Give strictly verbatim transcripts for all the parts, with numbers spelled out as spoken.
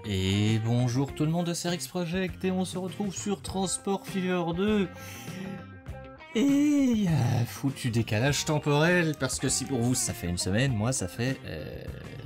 Et bonjour tout le monde de C R X Project et on se retrouve sur Transport Fever deux. Et euh, foutu décalage temporel parce que si pour vous ça fait une semaine, moi ça fait... Euh...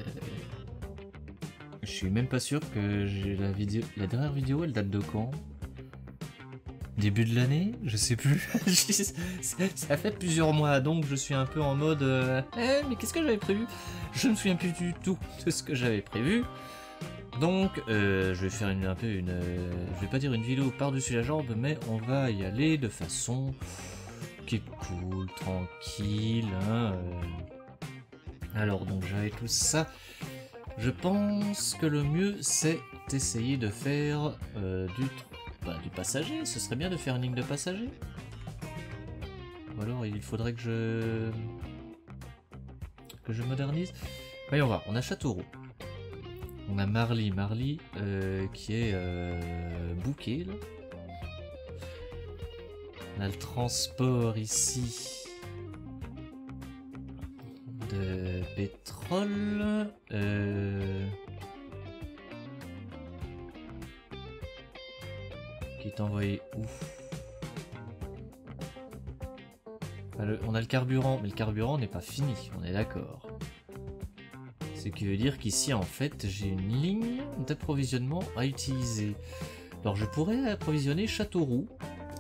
Je suis même pas sûr que j'ai la vidéo... La dernière vidéo elle date de quand? Début de l'année? Je sais plus. Ça fait plusieurs mois donc je suis un peu en mode... Euh... Eh, mais qu'est-ce que j'avais prévu? Je ne me souviens plus du tout de ce que j'avais prévu. Donc, euh, je vais faire une, un peu une... Euh, je vais pas dire une vidéo par-dessus la jambe, mais on va y aller de façon qui est cool, tranquille. Hein, euh. Alors, donc j'avais tout ça. Je pense que le mieux, c'est d'essayer de faire euh, du, bah, du passager. Ce serait bien de faire une ligne de passager. Ou alors, il faudrait que je... que je modernise. Voyons voir, on a Châteauroux. On a Marly, Marly euh, qui est euh, booké là. On a le transport ici de pétrole. Euh, qui est envoyé où? Enfin, le, on a le carburant, mais le carburant n'est pas fini, on est d'accord. Ce qui veut dire qu'ici en fait j'ai une ligne d'approvisionnement à utiliser. Alors je pourrais approvisionner Châteauroux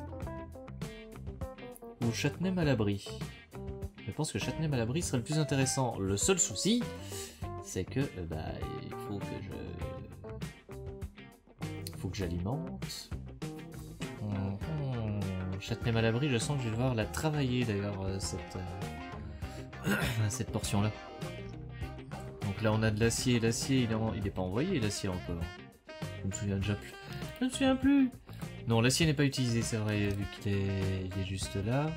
ou Châtenay-Malabry. Je pense que Châtenay-Malabry serait le plus intéressant. Le seul souci c'est que euh, bah, il faut que je il faut que j'alimente. Hum, hum. Châtenay-Malabry, je sens que je vais devoir la travailler d'ailleurs cette, euh... cette portion là. Donc là on a de l'acier, l'acier il, en... il est pas envoyé l'acier encore. Je me souviens déjà plus. Je me souviens plus. Non, l'acier n'est pas utilisé, c'est vrai, vu qu'il est... Il est juste là.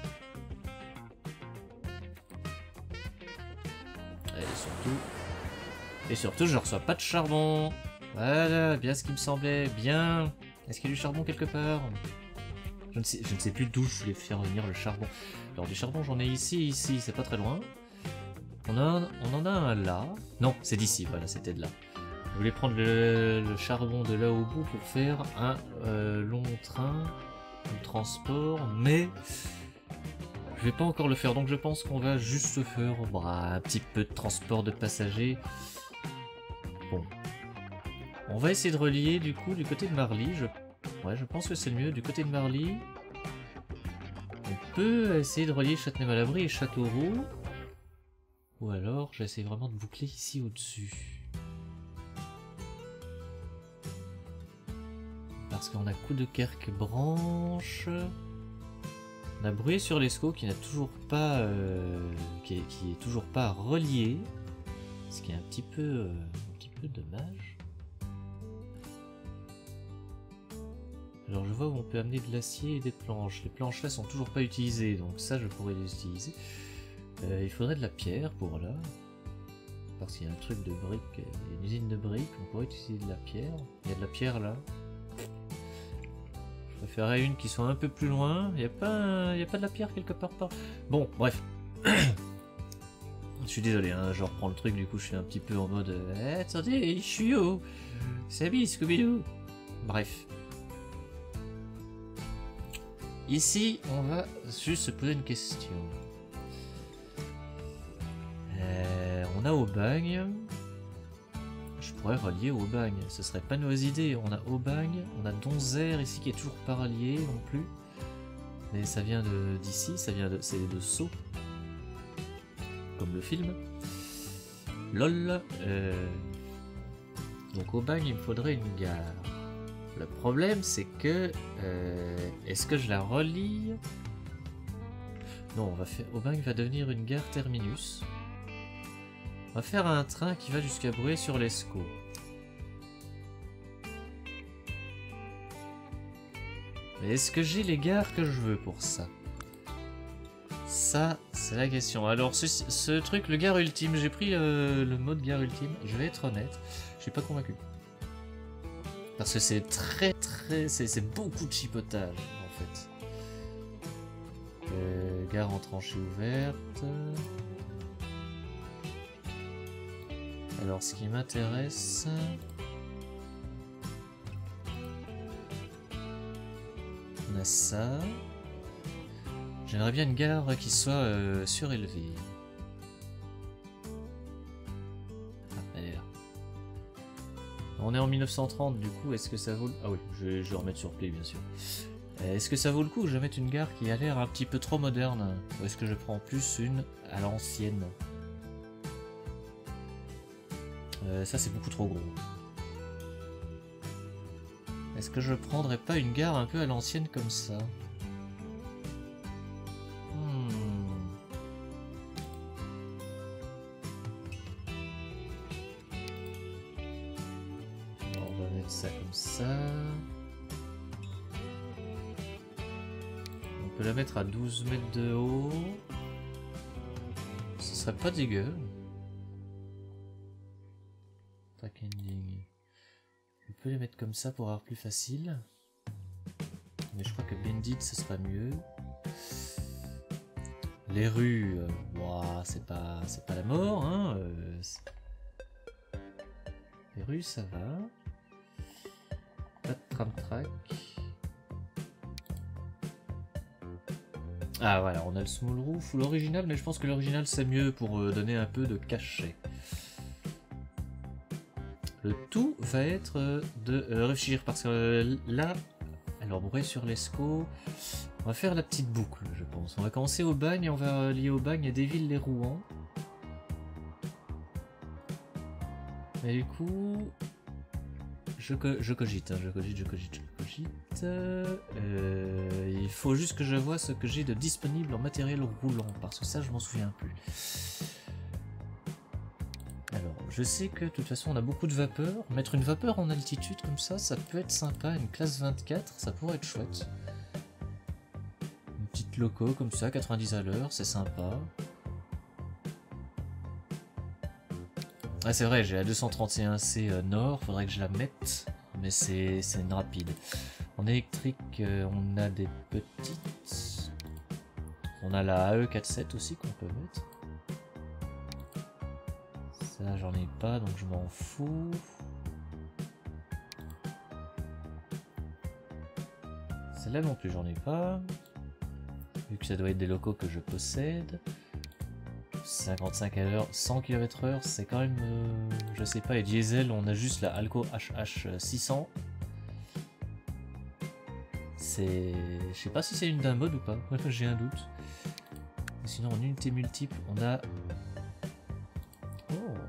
Et surtout... Et surtout je ne reçois pas de charbon. Voilà, bien ce qui me semblait, bien. Est-ce qu'il y a du charbon quelque part? je ne, sais... je ne sais plus d'où je voulais faire venir le charbon. Alors du charbon j'en ai ici, ici, c'est pas très loin. On, a, on en a un là. Non, c'est d'ici, voilà, c'était de là. Je voulais prendre le, le charbon de là au bout pour faire un euh, long train de transport, mais je vais pas encore le faire, donc je pense qu'on va juste faire bah, un petit peu de transport de passagers. Bon. On va essayer de relier du coup du côté de Marly. Je... Ouais, je pense que c'est le mieux. Du côté de Marly, on peut essayer de relier Châtenay-Malabry et Châteauroux. Ou alors, j'essaie vraiment de boucler ici au-dessus. Parce qu'on a Coudekerque-Branche. On a Bruyères-sur-l'Escaut qui n'a toujours pas... Euh, qui, est, qui est toujours pas relié. Ce qui est un petit peu... Euh, un petit peu dommage. Alors je vois où on peut amener de l'acier et des planches. Les planches là sont toujours pas utilisées, donc ça je pourrais les utiliser. Euh, il faudrait de la pierre pour là. Parce qu'il y a un truc de briques, une usine de briques, on pourrait utiliser de la pierre. Il y a de la pierre là. Je préférerais une qui soit un peu plus loin. Il n'y a pas, il y a pas de la pierre quelque part par. Bon, bref. Je suis désolé, hein, je reprends le truc, du coup je suis un petit peu en mode eh, attendez, je suis où? Salut Scooby-Doo. Bref. Ici, on va juste se poser une question. Euh, on a Aubagne. Je pourrais relier Aubagne. Ce serait pas une mauvaise idée. On a Aubagne, on a Donzère ici qui est toujours pas relié non plus. Mais ça vient de d'ici, ça vient de. C'est de Sceaux. Comme le film. Lol. Euh, donc Aubagne, il me faudrait une gare. Le problème c'est que. Euh, Est-ce que je la relie? Non, on va faire. Aubagne va devenir une gare terminus. On va faire un train qui va jusqu'à Bruyères-sur-l'Escaut. Mais est-ce que j'ai les gares que je veux pour ça? Ça, c'est la question. Alors, ce, ce truc, le gare ultime, j'ai pris euh, le mode gare ultime. Je vais être honnête, je suis pas convaincu. Parce que c'est très très... C'est beaucoup de chipotage, en fait. Euh, gare en tranchée ouverte... Alors, ce qui m'intéresse, on a ça. J'aimerais bien une gare qui soit euh, surélevée. Ah, elle est là. On est en mille neuf cent trente, du coup, est-ce que ça vaut... Ah oui, je vais, je vais remettre sur play, bien sûr. Est-ce que ça vaut le coup que je mette une gare qui a l'air un petit peu trop moderne? Ou est-ce que je prends plus une à l'ancienne? euh, Ça, c'est beaucoup trop gros. Est-ce que je prendrais pas une gare un peu à l'ancienne comme ça? Ça comme ça. On peut la mettre à douze mètres de haut. Ce serait pas dégueu. Track ending. On peut les mettre comme ça pour avoir plus facile. Mais je crois que Bendit ce sera mieux. Les rues, euh, wow, c'est pas, c'est pas la mort, hein. Euh, les rues, ça va. Pas de tram-track. Ah voilà, on a le small roof ou l'original, mais je pense que l'original c'est mieux pour euh, donner un peu de cachet. Le tout va être euh, de euh, réfléchir parce que euh, là, alors Bray-sur-l'Escaut, on va faire la petite boucle, je pense. On va commencer au bagne, on va lier au bagne des villes les Rouen. Et du coup, je, co je cogite, hein, je cogite, je cogite, je cogite. Euh, il faut juste que je vois ce que j'ai de disponible en matériel roulant, parce que ça je m'en souviens plus. Alors, je sais que de toute façon on a beaucoup de vapeur. Mettre une vapeur en altitude comme ça, ça peut être sympa. Une classe vingt-quatre, ça pourrait être chouette. Une petite loco comme ça, quatre-vingt-dix à l'heure, c'est sympa. Ah c'est vrai, j'ai la deux cent trente et un C euh, Nord, faudrait que je la mette, mais c'est une rapide. En électrique, euh, on a des petites. On a la A E quarante-sept aussi qu'on peut mettre. Ça j'en ai pas, donc je m'en fous. Celle-là non plus j'en ai pas. Vu que ça doit être des locaux que je possède. cinquante-cinq à l'heure, cent kilomètres heure, c'est quand même, euh, je sais pas, et diesel, on a juste la Alco H H six cents. C'est, je sais pas si c'est une d'un mode ou pas, j'ai un doute. Et sinon en unité multiple, on a... Oh.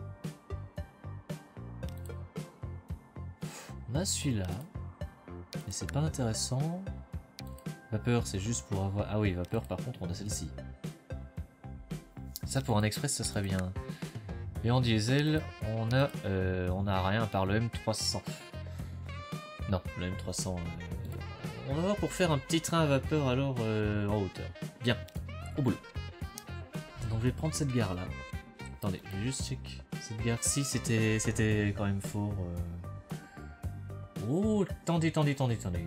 On a celui-là, mais c'est pas intéressant. Vapeur, c'est juste pour avoir... Ah oui, vapeur par contre, on a celle-ci. Ça pour un express ça serait bien. Et en diesel on a euh, on a rien par le M trois cents. Non, le M trois cents. Euh, on va voir pour faire un petit train à vapeur alors euh, en hauteur. Bien, au boulot. Donc je vais prendre cette gare là. Attendez, je vais juste check. Cette gare-ci c'était c'était quand même fort. Euh... Oh, attendez, attendez, attendez, attendez.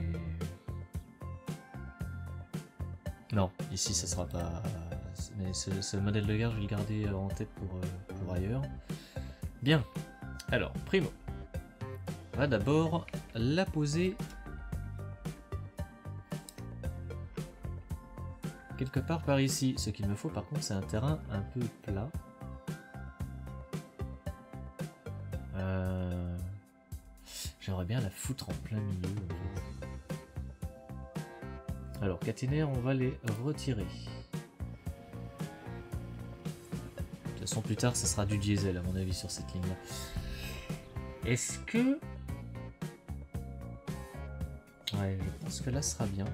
Non, ici ça sera pas. Mais ce, ce modèle de gare, je vais le garder en tête pour, euh, pour ailleurs. Bien. Alors, primo. On va d'abord la poser quelque part par ici. Ce qu'il me faut par contre, c'est un terrain un peu plat. Euh... J'aimerais bien la foutre en plein milieu. En fait. Alors, caténaires, on va les retirer. De toute façon, plus tard, ça sera du diesel, à mon avis, sur cette ligne-là. Est-ce que... Ouais, je pense que là, ce sera bien.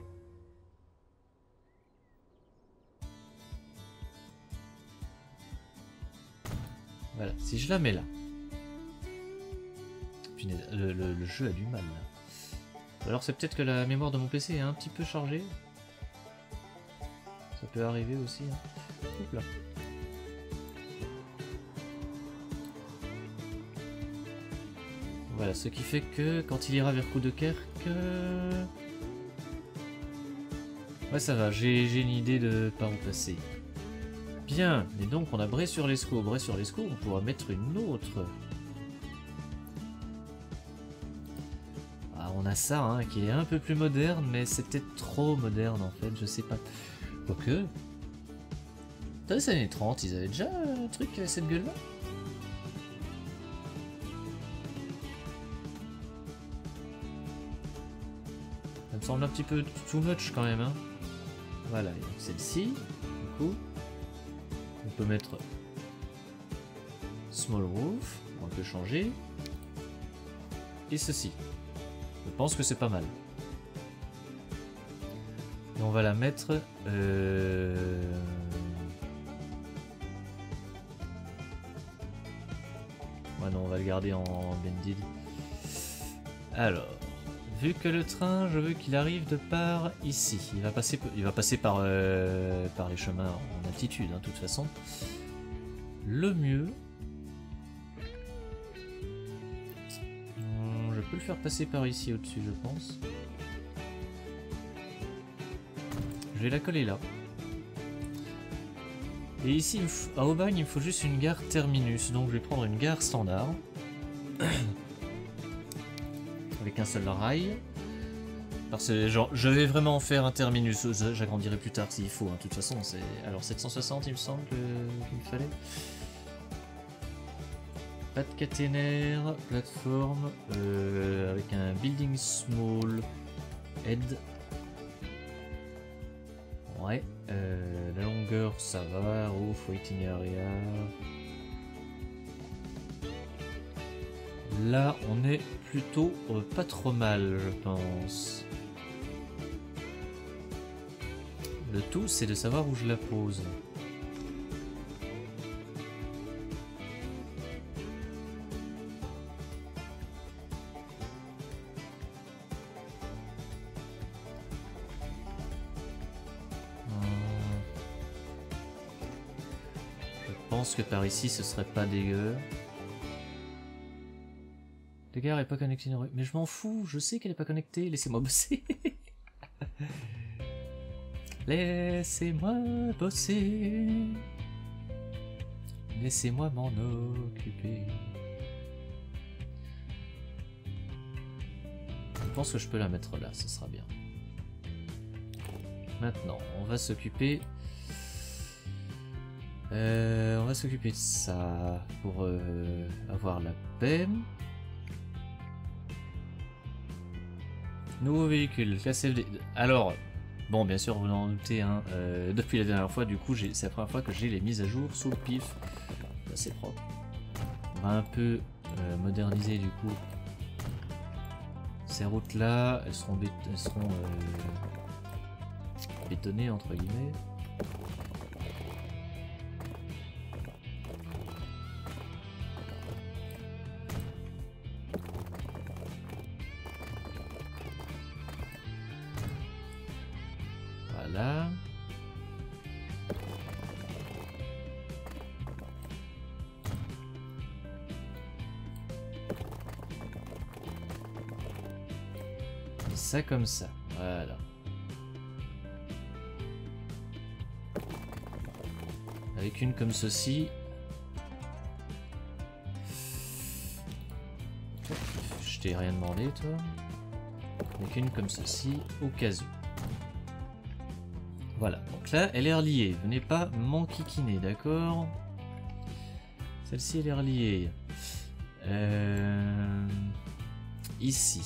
Voilà, si je la mets là. Punaise, le, le, le jeu a du mal, là. Alors, c'est peut-être que la mémoire de mon P C est un petit peu chargée. Ça peut arriver aussi. Hein. Oups là. Voilà, ce qui fait que quand il ira vers Coudekerque... Ouais, ça va, j'ai une idée de par où passer. Bien, et donc on a Bray-sur-l'Escaut. Bray-sur-l'Escaut, on pourra mettre une autre. Ah, on on a ça hein, qui est un peu plus moderne, mais c'est peut-être trop moderne en fait, je sais pas. Quoique, dans les années trente, ils avaient déjà un truc avec cette gueule-là. Ça me semble un petit peu too much quand même. Hein. Voilà, celle-ci, du coup, on peut mettre small roof, on peut changer, et ceci. Je pense que c'est pas mal. Et on va la mettre... Euh... Ouais non, on va le garder en blended. Alors, vu que le train, je veux qu'il arrive de par ici. Il va passer, il va passer par, euh, par les chemins en altitude, hein, de toute façon. Le mieux... Je peux le faire passer par ici au-dessus, je pense. Je vais la coller là. Et ici, à Aubagne, il me faut juste une gare terminus. Donc je vais prendre une gare standard. Avec un seul rail. Parce que genre, je vais vraiment faire un terminus. J'agrandirai plus tard s'il faut. Hein. De toute façon, c'est... Alors sept cent soixante, il me semble qu'il me fallait. Pas de caténaire, plateforme, euh, avec un building small head. Ouais, euh, la longueur ça va, roof, waiting area. Là on est plutôt euh, pas trop mal je pense. Le tout c'est de savoir où je la pose. Je pense que par ici ce serait pas dégueu. La gare est pas connectée. Mais je m'en fous, je sais qu'elle est pas connectée, laissez-moi bosser. Laissez-moi bosser. Laissez-moi m'en occuper. Je pense que je peux la mettre là, ce sera bien. Maintenant, on va s'occuper... Euh, on va s'occuper de ça pour euh, avoir la paix. Nouveau véhicule, classe F D. Alors, bon, bien sûr, vous en doutez, hein, euh, depuis la dernière fois, du coup, c'est la première fois que j'ai les mises à jour sous le pif. C'est propre. On va un peu euh, moderniser, du coup, ces routes-là. Elles seront, bét elles seront euh, bétonnées, entre guillemets. Voilà. Et ça comme ça. Voilà. Avec une comme ceci. Je t'ai rien demandé toi. Avec une comme ceci au cas où. Voilà, donc là, elle est reliée. Venez pas m'enquiquiner, d'accord? Celle-ci, elle est reliée. Euh... Ici.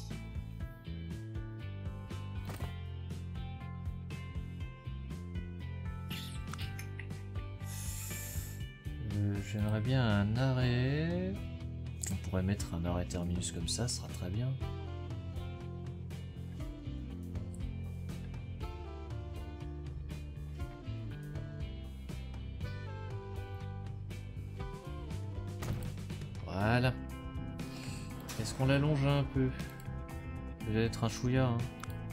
Euh, J'aimerais bien un arrêt. On pourrait mettre un arrêt terminus comme ça, ce sera très bien. Voilà. Est-ce qu'on l'allonge un peu? Il va être un chouïa. Hein.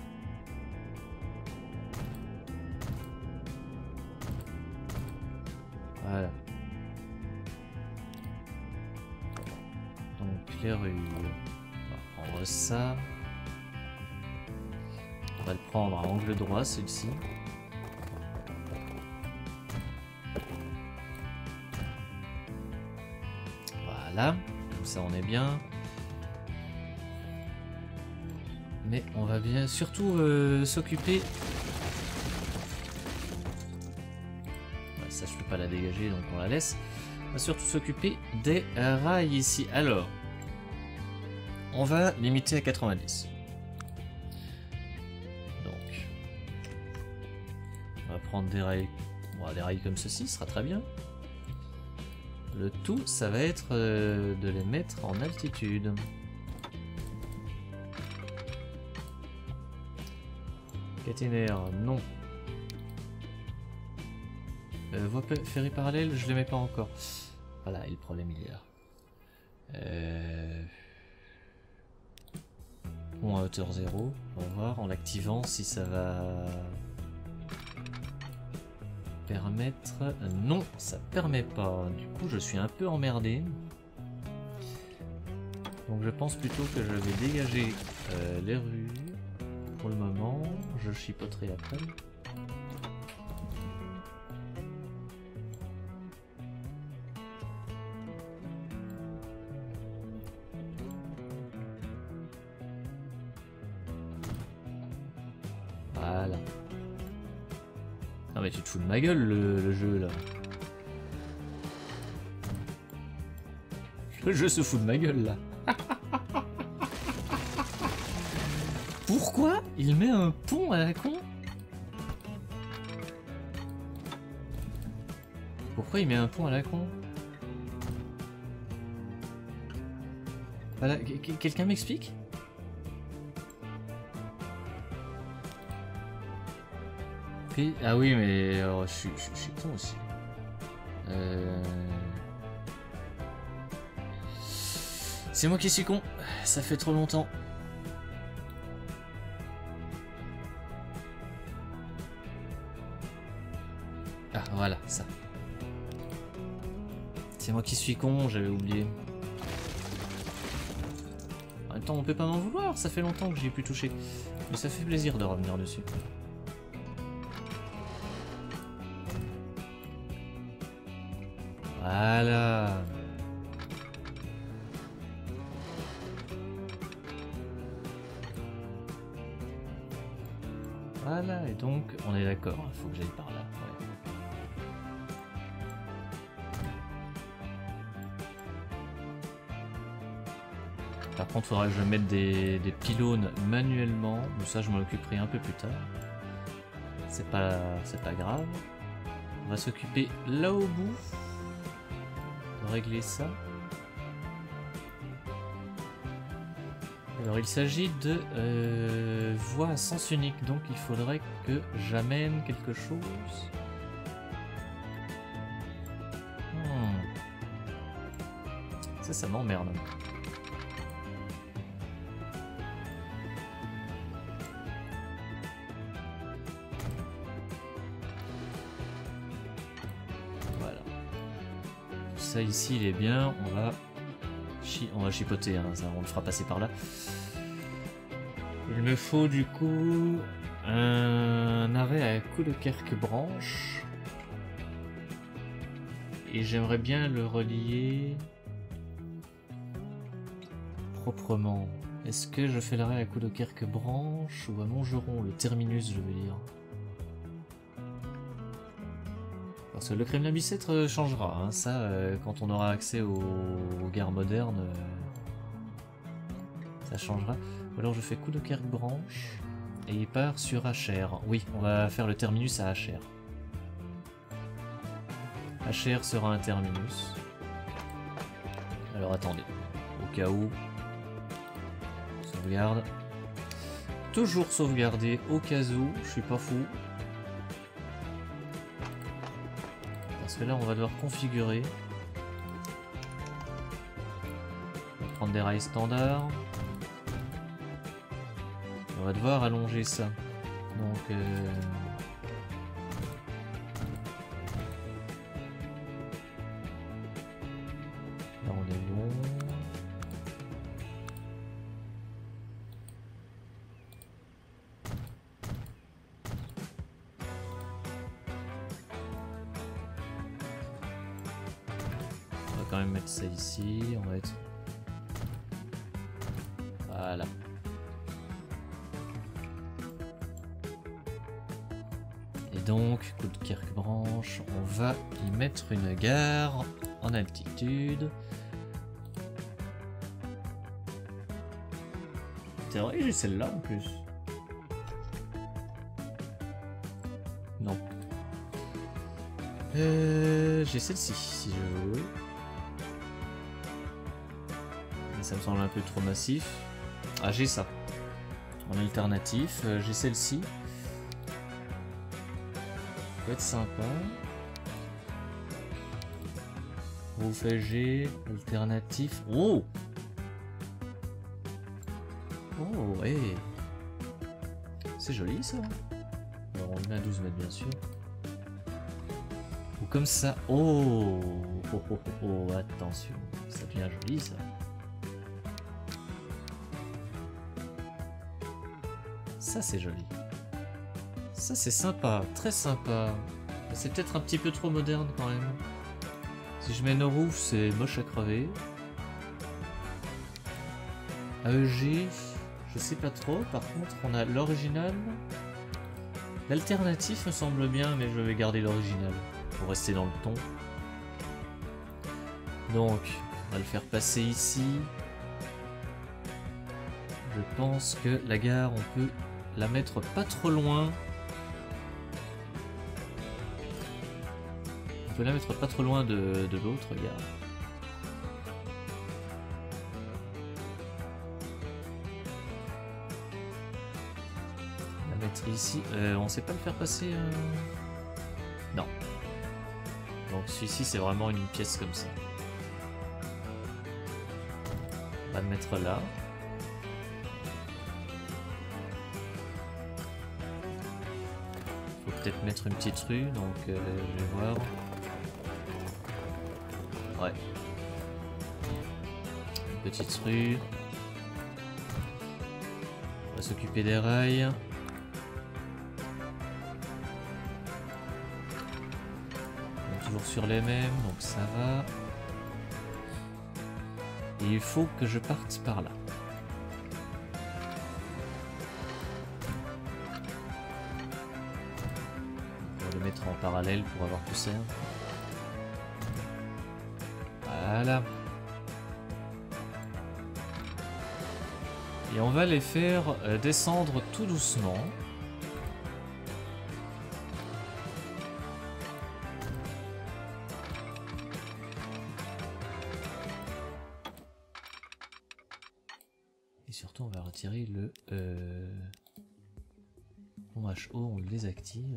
Voilà. Donc les rues. On va prendre ça. On va le prendre à angle droit, celui-ci. Voilà, comme ça on est bien. Mais on va bien surtout euh, s'occuper... Ouais, ça je peux pas la dégager donc on la laisse. On va surtout s'occuper des rails ici. Alors, on va limiter à quatre-vingt-dix. Donc, on va prendre des rails, bon, des rails comme ceci, ce sera très bien. Le tout, ça va être euh, de les mettre en altitude. Caténaire, non. Euh, voie ferrée parallèle, je les mets pas encore. Voilà, et le problème il est là. Euh... Pont à hauteur zéro, on va voir en l'activant si ça va permettre... Non, ça permet pas. Du coup, je suis un peu emmerdé. Donc je pense plutôt que je vais dégager euh, les rues. Pour le moment, je chipoterai après. Voilà. Ah mais tu te fous de ma gueule le, le jeu là. Le jeu se fout de ma gueule là. Pourquoi il met un pont à la con? Pourquoi il met un pont à la con? Voilà, quelqu'un m'explique? Ah oui, mais alors, je, suis, je, je suis con aussi. Euh... C'est moi qui suis con. Ça fait trop longtemps. Ah, voilà, ça. C'est moi qui suis con, j'avais oublié. En même temps, on peut pas m'en vouloir, ça fait longtemps que j'y ai plus touché. Mais ça fait plaisir de revenir dessus. Voilà. Voilà, et donc, on est d'accord, il faut que j'aille par là. Ouais. Par contre, il faudra que je mette des, des pylônes manuellement, mais ça je m'en occuperai un peu plus tard. C'est pas, c'est pas grave. On va s'occuper là au bout de régler ça. Alors il s'agit de euh, voie à sens unique, donc il faudrait que j'amène quelque chose. Hmm. Ça, ça m'emmerde. Voilà. Tout ça ici, il est bien. On va... On va chipoter, hein, ça, on le fera passer par là. Il me faut du coup un arrêt à Coudekerque-Branche. Et j'aimerais bien le relier proprement. Est-ce que je fais l'arrêt à Coudekerque-Branche ou à Montgeron, le terminus je veux dire? Parce que le Kremlin-Bicêtre changera, hein, ça, euh, quand on aura accès aux, aux guerres modernes, euh, ça changera. Ou alors je fais Coudekerque-Branche et il part sur Acher. Oui, on va faire le terminus à Acher. Acher sera un terminus. Alors attendez, au cas où, sauvegarde. Toujours sauvegarder au cas où, je suis pas fou. Parce que là, on va devoir configurer. On va prendre des rails standards. On va devoir allonger ça. Donc... Euh... Là, on est bon. Quand même mettre ça ici, on va être... Voilà. donc, coup de Kirkbranch, on va y mettre une gare en altitude. C'est vrai que j'ai celle-là en plus. Non. Euh, j'ai celle-ci si je veux. Mais ça me semble un peu trop massif. Ah, j'ai ça. En alternatif, euh, j'ai celle-ci. Ça peut être sympa. Rouffagé, alternatif. Oh! Oh, ouais. C'est joli ça. Alors on le met à douze mètres bien sûr. Ou comme ça. Oh! Oh, oh, oh, oh, attention. Ça devient joli ça. Ça c'est joli. Ça c'est sympa, très sympa. C'est peut-être un petit peu trop moderne quand même. Si je mets no roof, c'est moche à crever. A E G, je sais pas trop. Par contre, on a l'original. L'alternatif me semble bien, mais je vais garder l'original pour rester dans le ton. Donc, on va le faire passer ici. Je pense que la gare, on peut la mettre pas trop loin. On peut la mettre pas trop loin de, de l'autre gare. La mettre ici. Euh, on sait pas le faire passer. Euh... Non. Donc celui-ci c'est vraiment une pièce comme ça. On va le mettre là. Faut peut-être mettre une petite rue, donc euh, je vais voir. Ouais. Une petite rue. On va s'occuper des rails. On est toujours sur les mêmes, donc ça va. Et il faut que je parte par là. On va le mettre en parallèle pour avoir plus simple. Voilà. Et on va les faire euh, descendre tout doucement. Et surtout on va retirer le euh... H O, on le désactive.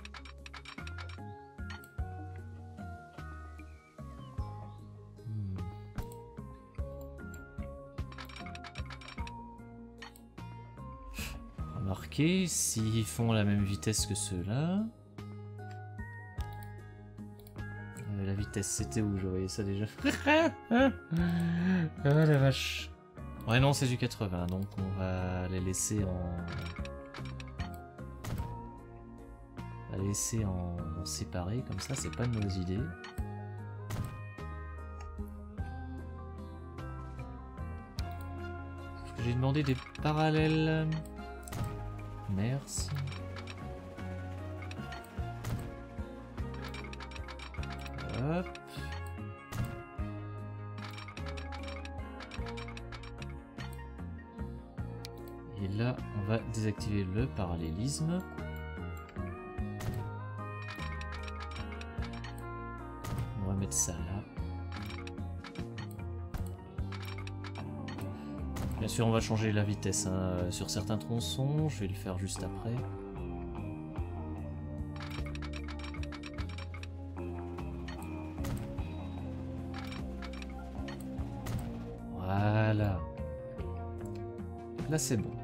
Remarquez, s'ils font la même vitesse que ceux-là... Euh, la vitesse, c'était où? Je voyais ça déjà. Ah la vache. Ouais non, c'est du quatre-vingts, donc on va les laisser en... On va les laisser en, en séparé, comme ça, c'est pas une mauvaise idée. J'ai demandé des parallèles... Merci. Hop. Et là, on va désactiver le parallélisme. On va mettre ça là. Bien sûr, on va changer la vitesse hein. Sur certains tronçons. Je vais le faire juste après. Voilà. Là, c'est bon.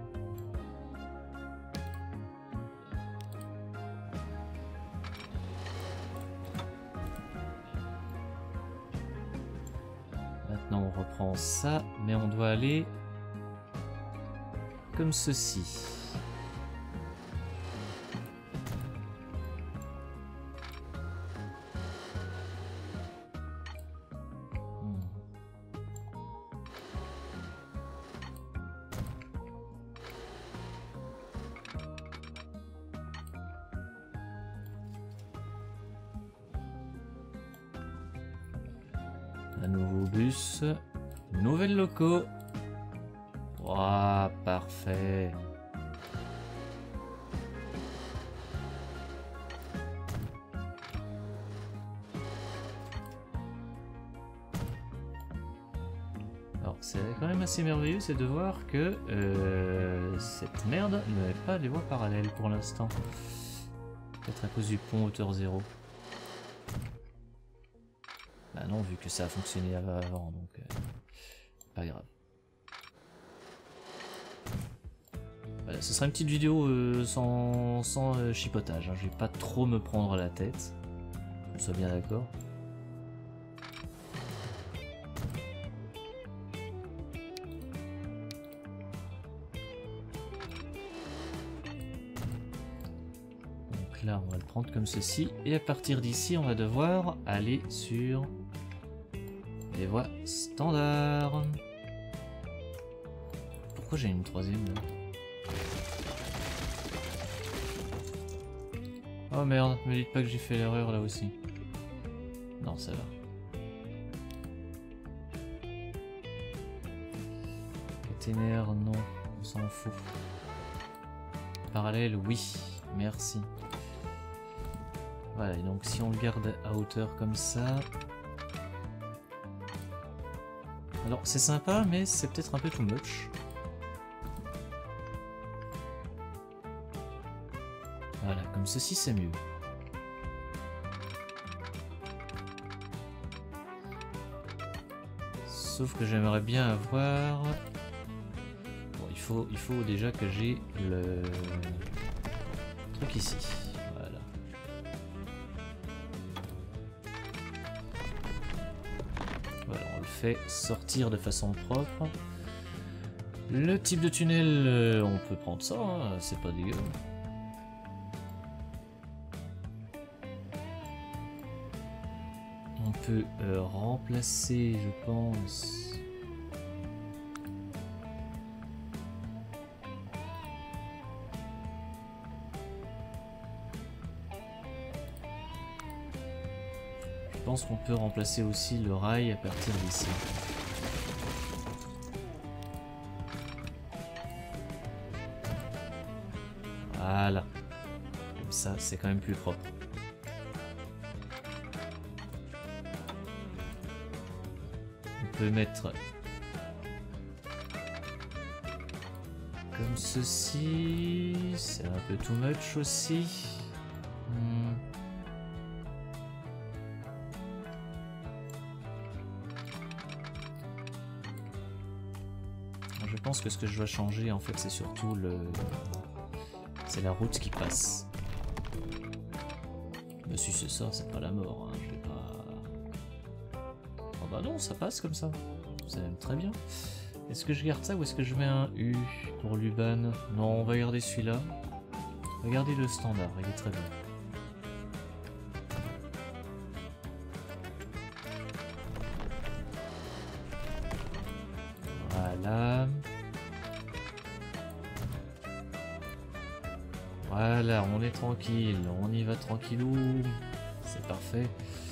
Maintenant, on reprend ça, mais on doit aller... comme ceci. Hmm. bus. Nouvelle loco. Waouh, parfait. Alors c'est quand même assez merveilleux, c'est de voir que euh, cette merde ne met pas les voies parallèles pour l'instant. Peut-être à cause du pont hauteur zéro. Bah non, vu que ça a fonctionné avant, donc euh, pas grave. Voilà, ce sera une petite vidéo euh, sans, sans euh, chipotage, hein. Je vais pas trop me prendre la tête, qu'on soit bien d'accord. Donc là, on va le prendre comme ceci, et à partir d'ici, on va devoir aller sur les voies standards. Pourquoi j'ai une troisième là? Oh merde, me dites pas que j'ai fait l'erreur là aussi. Non, ça va. Caténaire, non, on s'en fout. Parallèle, oui, merci. Voilà, et donc si on le garde à hauteur comme ça... Alors c'est sympa, mais c'est peut-être un peu too much. Voilà, comme ceci c'est mieux. Sauf que j'aimerais bien avoir... Bon, il faut, il faut déjà que j'ai le truc ici. Voilà. Voilà, on le fait sortir de façon propre. Le type de tunnel, euh, on peut prendre ça, hein, c'est pas dégueu. On peut euh, remplacer, je pense. Je pense qu'on peut remplacer aussi le rail à partir d'ici. Voilà. Comme ça, c'est quand même plus propre. On peut mettre comme ceci, c'est un peu too much aussi. Hmm. Je pense que ce que je dois changer en fait c'est surtout le... c'est la route qui passe. Mais si c'est ça, c'est pas la mort, hein. Je vais pas... Oh bah non, ça passe comme ça. C'est même très bien. Est-ce que je garde ça ou est-ce que je mets un U pour l'U-Bahn? Non, on va garder celui-là. Regardez le standard, il est très bien. Voilà. Voilà, on est tranquille, on y va tranquillou. C'est parfait.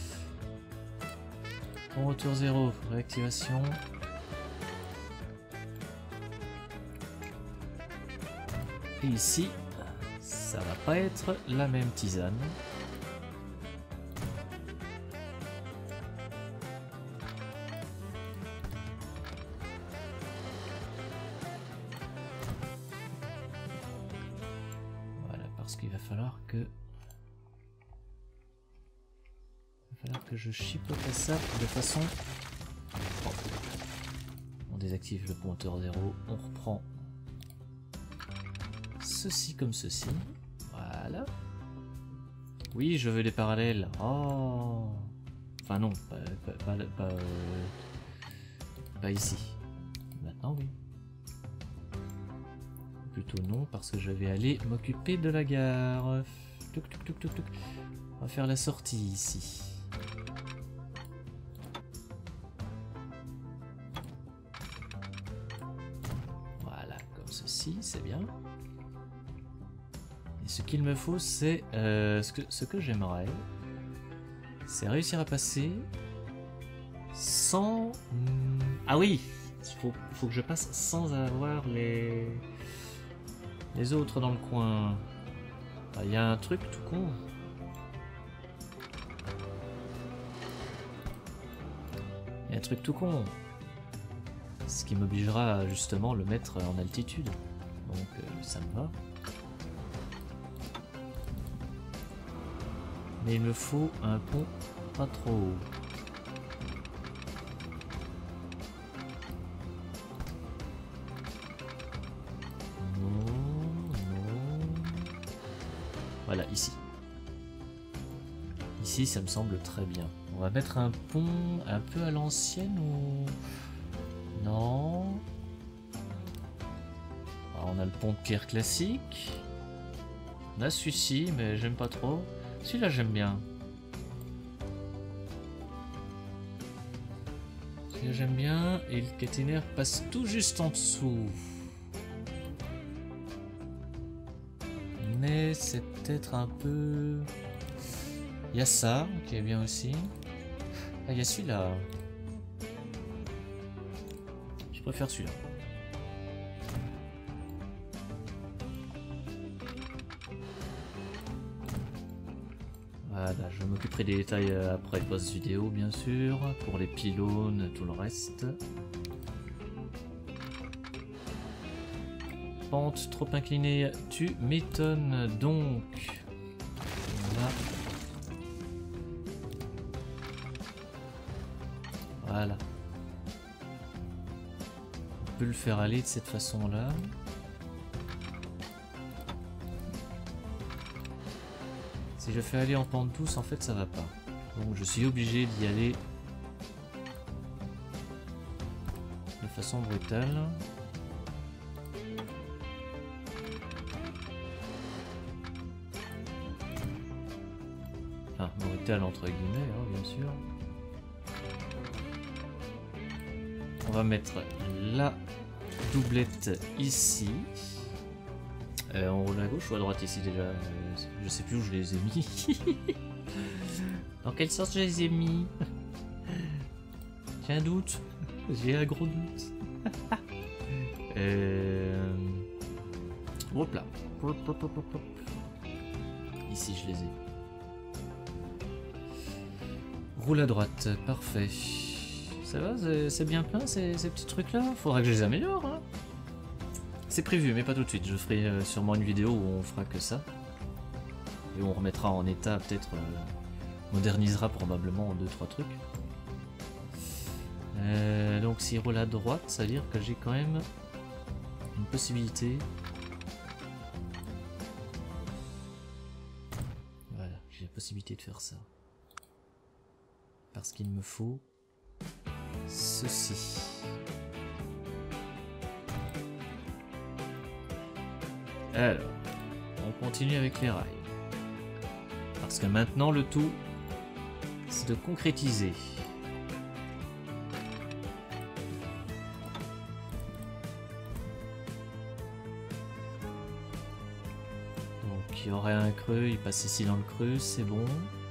Pont hauteur zéro, réactivation. Et ici, ça va pas être la même tisane. Voilà, parce qu'il va falloir que... Il va falloir que je chipote à ça de façon... Oh. On désactive le pont hauteur zéro, on reprend ceci comme ceci. Voilà. Oui, je veux des parallèles. Oh. Enfin non, pas, pas, pas, pas, euh, pas ici. Maintenant oui. Plutôt non, parce que je vais aller m'occuper de la gare. Touc, touc, touc, touc, touc. On va faire la sortie ici. Voilà, comme ceci, c'est bien. Ce qu'il me faut, c'est euh, ce que, ce que j'aimerais, c'est réussir à passer Sans... Ah oui, faut, faut que je passe sans avoir les... les autres dans le coin. Il y a un truc tout con. Il y a un truc tout con. Ce qui m'obligera à justement le mettre en altitude. Donc euh, ça me va. Mais il me faut un pont pas trop haut. Non, non. Voilà, ici. Ici, ça me semble très bien. On va mettre un pont un peu à l'ancienne ou... Non. Alors, on a le pont de pierre classique. On a celui-ci, mais j'aime pas trop. Celui-là, j'aime bien. Celui-là, j'aime bien. Et le caténaire passe tout juste en dessous. Mais c'est peut-être un peu... Il y a ça, qui est bien aussi. Ah, il y a celui-là. Je préfère celui-là. Voilà, je m'occuperai des détails après post-vidéo, bien sûr. Pour les pylônes, tout le reste. Pente trop inclinée, tu m'étonnes donc. Voilà. Voilà. On peut le faire aller de cette façon-là. Si je fais aller en pente douce, en fait, ça va pas. Donc je suis obligé d'y aller de façon brutale. Enfin, brutale entre guillemets, hein, bien sûr. On va mettre la doublette ici. Euh, en haut à gauche ou à droite ici déjà, euh, je sais plus où je les ai mis. Dans quelle sorte je les ai mis? J'ai un doute. J'ai un gros doute. euh... Hop là. Ici je les ai. Roule à droite, parfait. Ça va, c'est bien plein ces, ces petits trucs là? Faudra que je les améliore, hein. C'est prévu, mais pas tout de suite. Je ferai euh, sûrement une vidéo où on fera que ça. Et on remettra en état, peut-être, euh, modernisera probablement deux trois trucs. Euh, donc s'il roule à droite, ça veut dire que j'ai quand même une possibilité. Voilà, j'ai la possibilité de faire ça. Parce qu'il me faut ceci. Alors, on continue avec les rails. Parce que maintenant le tout, c'est de concrétiser. Donc il y aurait un creux, il passe ici dans le creux, c'est bon.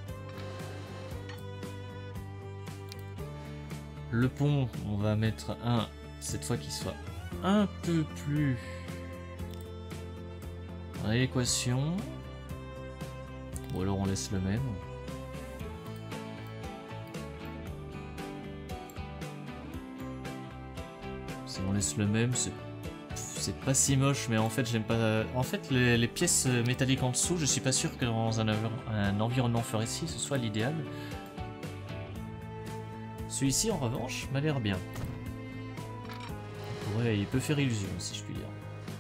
Le pont, on va mettre un, cette fois qu'il soit un peu plus dans l'équation. Ou alors on laisse le même. Si on laisse le même, c'est pas si moche, mais en fait j'aime pas. En fait les, les pièces métalliques en dessous, je suis pas sûr que dans un, un environnement forestier ce soit l'idéal. Celui-ci en revanche m'a l'air bien. Ouais, il peut faire illusion si je puis dire.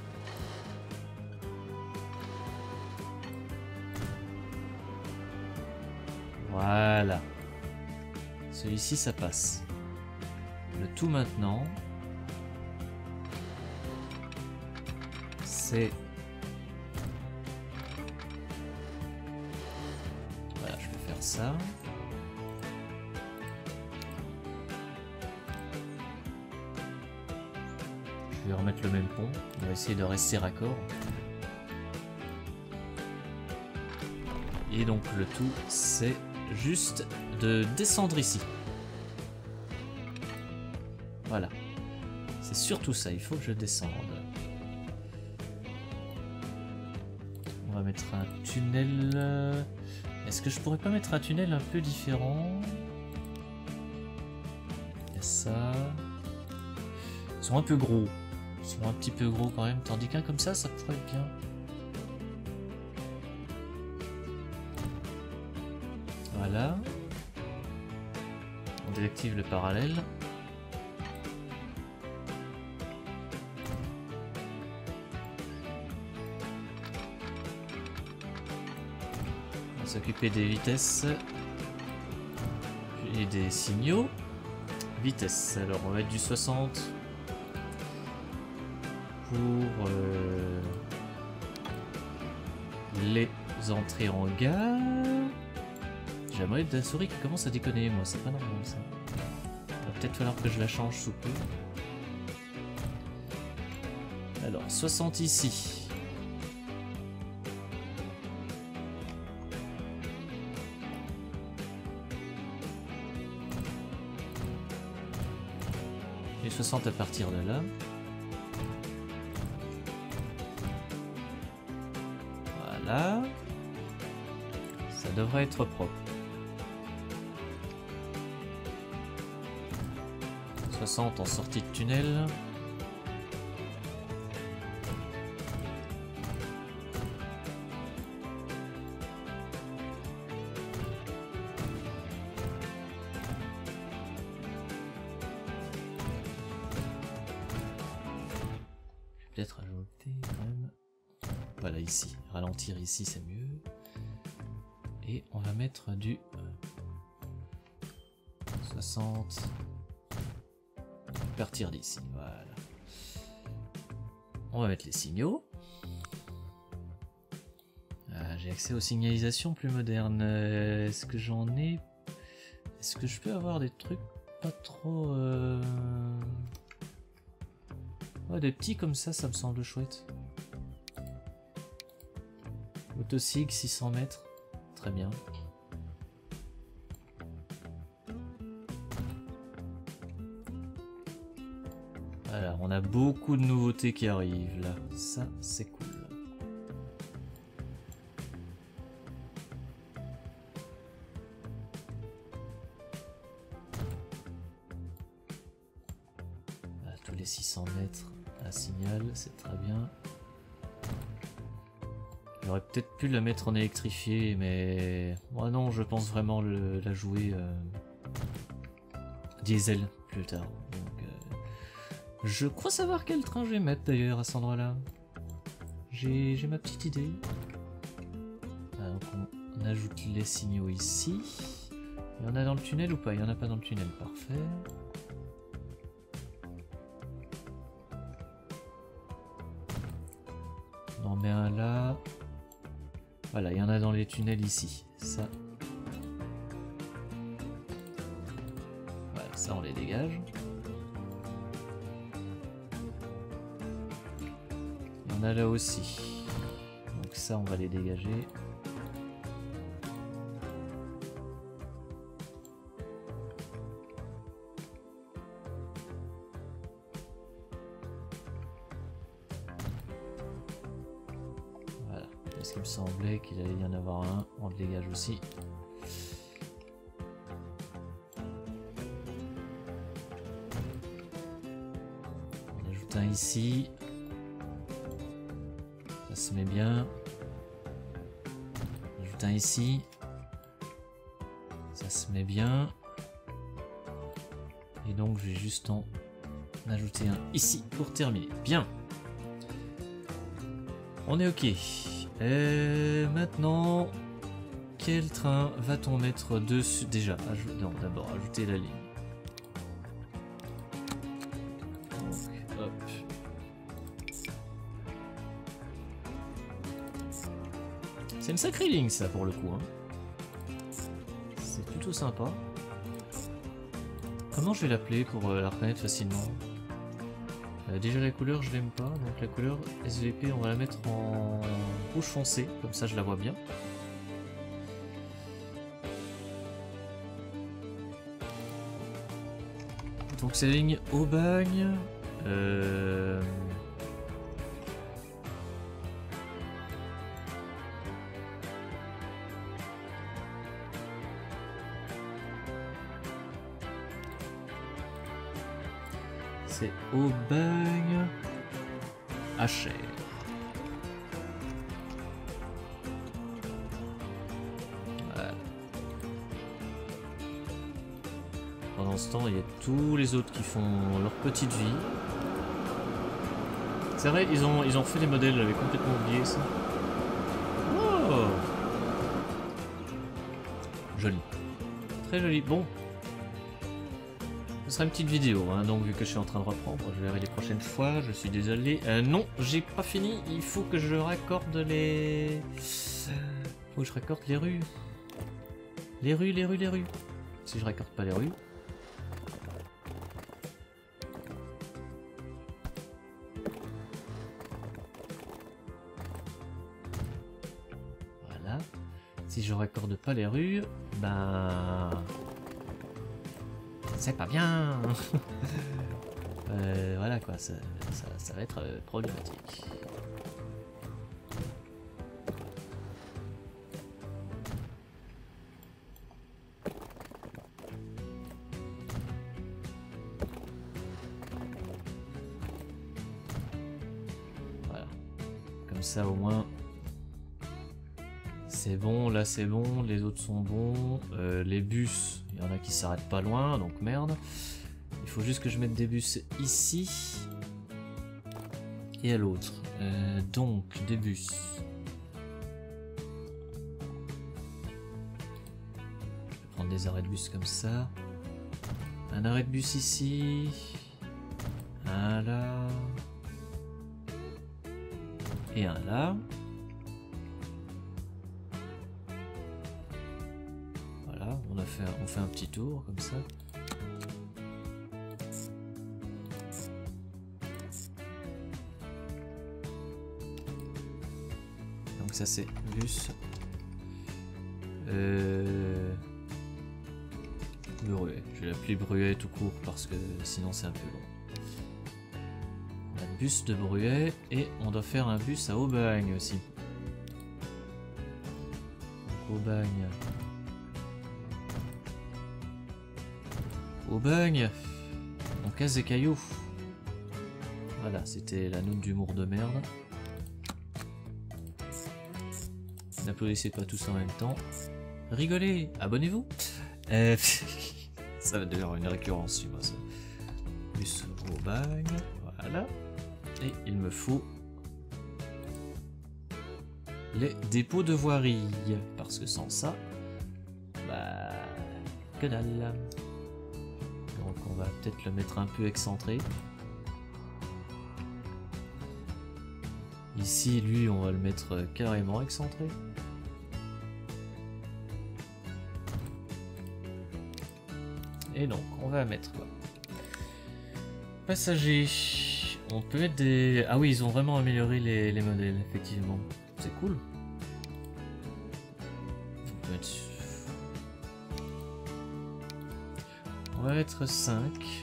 Voilà. Celui-ci ça passe. Le tout maintenant, c'est... Voilà, je vais faire ça. Je vais remettre le même pont. On va essayer de rester raccord. Et donc le tout, c'est juste de descendre ici. Voilà. C'est surtout ça, il faut que je descende. On va mettre un tunnel. Est-ce que je pourrais pas mettre un tunnel un peu différent? Il y a ça. Ils sont un peu gros. Ils sont un petit peu gros quand même. Tandis qu'un comme ça, ça pourrait être bien. Voilà. On désactive le parallèle. On va s'occuper des vitesses et des signaux. Vitesse, alors on va mettre du soixante pour euh, les entrées en gare. J'aimerais de la souris qui commence à déconner, moi, c'est pas normal ça. Il va peut-être falloir que je la change sous peu. Alors, soixante ici. Et soixante à partir de là. Voilà. Ça devrait être propre. soixante en sortie de tunnel. Peut-être rajouter quand même. Voilà, ici. Ralentir ici, c'est mieux. Et on va mettre du soixante. Partir d'ici, voilà. On va mettre les signaux. Ah, j'ai accès aux signalisations plus modernes. Euh, Est-ce que j'en ai? Est-ce que je peux avoir des trucs pas trop... Euh... Ouais, des petits comme ça, ça me semble chouette. Autosig, six cents mètres. Très bien. Voilà, on a beaucoup de nouveautés qui arrivent là, ça c'est cool. Voilà, tous les six cents mètres, un signal, c'est très bien. J'aurais peut-être pu la mettre en électrifié, mais moi non, je pense vraiment le, la jouer euh... diesel plus tard. Donc, euh... je crois savoir quel train je vais mettre d'ailleurs à cet endroit-là. J'ai ma petite idée. Ah, donc on, on ajoute les signaux ici. Il y en a dans le tunnel ou pas? Il n'y en a pas dans le tunnel, parfait. On en met un là. Voilà, il y en a dans les tunnels ici. Ça. Voilà, ça on les dégage. Il y en a là aussi. Donc ça on va les dégager. Parce qu'il me semblait qu'il allait y en avoir un, on le dégage aussi. On ajoute un ici. Ça se met bien. On ajoute un ici. Ça se met bien. Et donc je vais juste en ajouter un ici pour terminer. Bien. On est ok. Et maintenant, quel train va-t-on mettre dessus? Déjà, non, d'abord, ajouter la ligne. Donc, hop. C'est une sacrée ligne, ça, pour le coup. Hein. C'est plutôt sympa. Comment je vais l'appeler pour euh, la reconnaître facilement? Euh, déjà la couleur je l'aime pas, donc la couleur S V P on va la mettre en rouge foncé, comme ça je la vois bien. Donc c'est la ligne Aubagne. Euh... C'est Aubagne. H R. Voilà. Pendant ce temps, il y a tous les autres qui font leur petite vie. C'est vrai, ils ont, ils ont fait les modèles, j'avais complètement oublié ça. Oh, joli. Très joli. Bon. Ce sera une petite vidéo, hein, donc vu que je suis en train de reprendre, je verrai les prochaines fois, je suis désolé. Euh, non, j'ai pas fini, il faut que je raccorde les... Faut que je raccorde les rues. Les rues, les rues, les rues. Si je raccorde pas les rues... Voilà. Si je raccorde pas les rues, ben... c'est pas bien. euh, voilà quoi, ça, ça, ça va être euh, problématique. Voilà, comme ça au moins c'est bon, là c'est bon, les autres sont bons, euh, les bus, il y en a qui s'arrêtent pas loin, donc merde. Il faut juste que je mette des bus ici et à l'autre. Euh, donc des bus. Je vais prendre des arrêts de bus comme ça. Un arrêt de bus ici. Un là. Et un là. On, a fait, on fait un petit tour comme ça. Donc ça c'est bus. Euh... Bruet. Je vais l'appeler Bruet tout court parce que sinon c'est un peu long. Un bus de Bruet et on doit faire un bus à Aubagne aussi. Donc, Aubagne. Aubagne, on casse des cailloux. Voilà, c'était la note d'humour de merde. N'applaudissez pas tous en même temps. Rigolez, abonnez-vous. Euh, ça va devenir une récurrence chez moi ça. Plus Aubagne, voilà. Et il me faut les dépôts de voirie. Parce que sans ça, bah, que dalle. Donc on va peut-être le mettre un peu excentré. Ici, lui, on va le mettre carrément excentré. Et donc, on va mettre quoi? Passagers. On peut mettre des... Ah oui, ils ont vraiment amélioré les, les modèles, effectivement. C'est cool. On peut mettre... On va mettre cinq.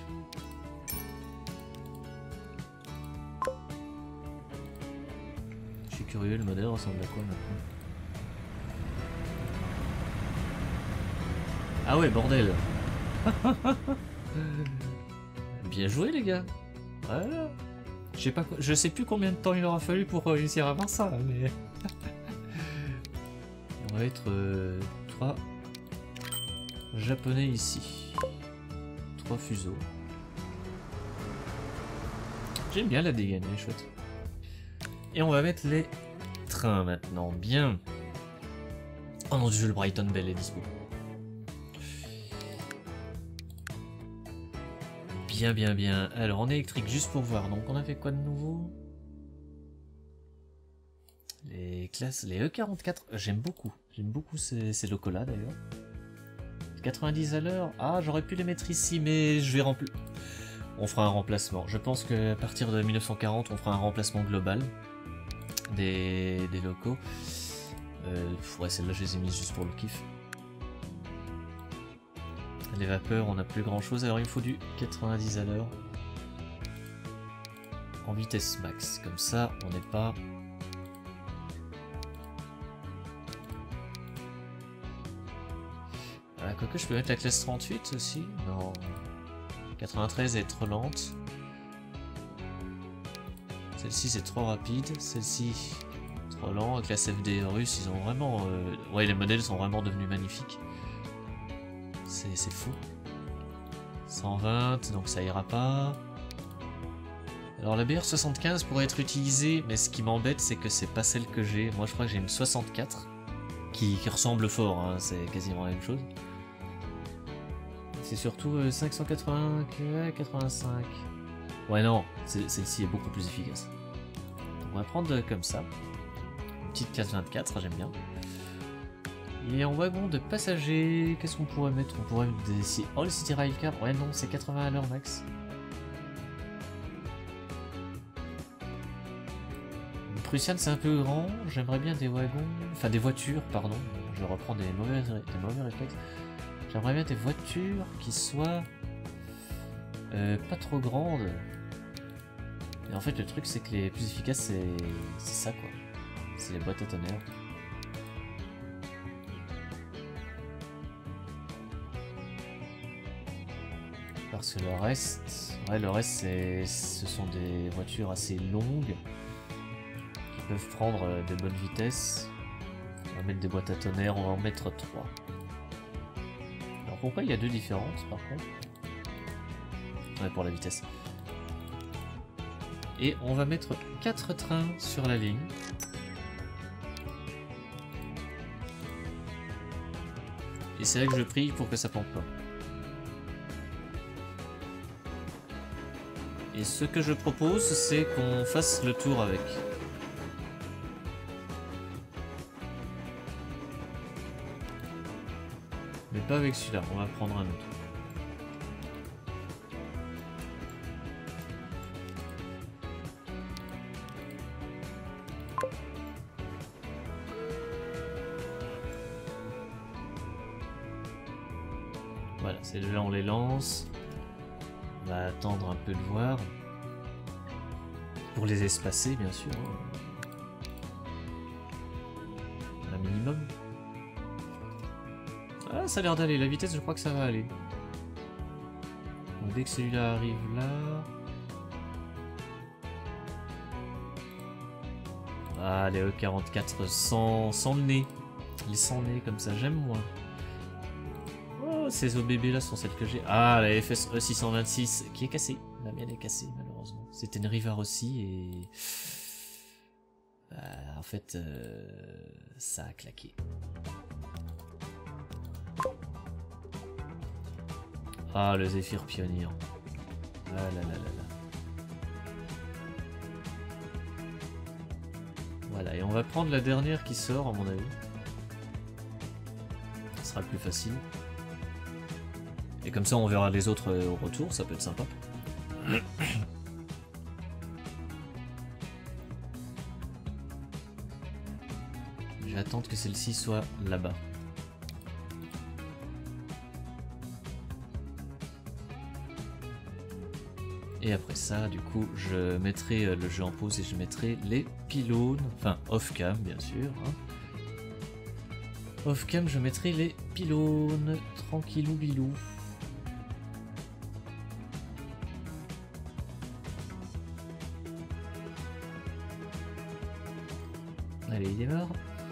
Je suis curieux, le modèle ressemble à quoi maintenant? Ah ouais, bordel. Bien joué les gars. Voilà. Je sais pas, je sais plus combien de temps il aura fallu pour réussir à faire ça, mais... On va être euh, trois japonais ici. Trois fuseaux. J'aime bien la dégaine, elle est chouette. Et on va mettre les trains maintenant. Bien. Oh mon dieu, le Brighton Bell est dispo. Bien, bien, bien. Alors, en électrique, juste pour voir. Donc, on a fait quoi de nouveau? Les classes, les E quarante-quatre. J'aime beaucoup. J'aime beaucoup ces, ces locaux-là, d'ailleurs. quatre-vingt-dix à l'heure. Ah, j'aurais pu les mettre ici, mais je vais remplir. On fera un remplacement. Je pense qu'à partir de mille neuf cent quarante, on fera un remplacement global des, des locaux. Euh, ouais, celle-là, je les ai mises juste pour le kiff. Les vapeurs, on n'a plus grand chose. Alors il me faut du quatre-vingt-dix à l'heure. En vitesse max. Comme ça, on n'est pas... Ah, quoique je peux mettre la classe trente-huit aussi. Non. quatre-vingt-treize est trop lente. Celle-ci c'est trop rapide. Celle-ci trop lent. La classe F D russe, ils ont vraiment... Euh... Ouais, les modèles sont vraiment devenus magnifiques. C'est fou. cent vingt, donc ça ira pas. Alors la B R soixante-quinze pourrait être utilisée, mais ce qui m'embête c'est que c'est pas celle que j'ai. Moi je crois que j'ai une soixante-quatre qui, qui ressemble fort, hein, c'est quasiment la même chose. C'est surtout euh, cinq cent quatre-vingts, quatre-vingt-cinq. Ouais non, celle-ci est beaucoup plus efficace. Donc on va prendre comme ça. Une petite classe vingt-quatre, j'aime bien. Et en wagon de passagers, qu'est-ce qu'on pourrait mettre? On pourrait mettre des All City Railcar. Ouais non, c'est quatre-vingts à l'heure max. Une Prussiane c'est un peu grand, j'aimerais bien des wagons, enfin des voitures, pardon. Je reprends des mauvais, des mauvais réflexes. J'aimerais bien des voitures qui soient euh, pas trop grandes. Et en fait le truc c'est que les plus efficaces c'est ça quoi. C'est les boîtes à tonnerre. Parce que le reste, ouais, le reste c'est, ce sont des voitures assez longues qui peuvent prendre de bonnes vitesses. On va mettre des boîtes à tonnerre, on va en mettre trois. Alors pourquoi il y a deux différentes par contre? Ouais, pour la vitesse. Et on va mettre quatre trains sur la ligne. Et c'est là que je prie pour que ça pompe pas. Et ce que je propose, c'est qu'on fasse le tour avec. Mais pas avec celui-là, on va prendre un autre. Voilà, c'est là on les lance. On va attendre un peu de voir. Pour les espacer, bien sûr. Un minimum. Ah, ça a l'air d'aller. La vitesse, je crois que ça va aller. Donc, dès que celui-là arrive là... Ah, les E quarante-quatre sans, sans le nez. Les sans nez, comme ça, j'aime moins. Oh, ces O B B là sont celles que j'ai. Ah, la F S E six cent vingt-six qui est cassée. La mienne est cassée, malheureusement. C'était une Riva aussi et... Euh, en fait, euh, ça a claqué. Ah, le Zephyr Pioneer. Ah là là là là. Voilà, et on va prendre la dernière qui sort, à mon avis. Ce sera le plus facile. Et comme ça, on verra les autres au retour, ça peut être sympa. Je vais attendre que celle-ci soit là-bas. Et après ça, du coup, je mettrai le jeu en pause et je mettrai les pylônes, enfin off-cam bien sûr. Hein. Off-cam, je mettrai les pylônes, tranquillou bilou. Allez, il démarre.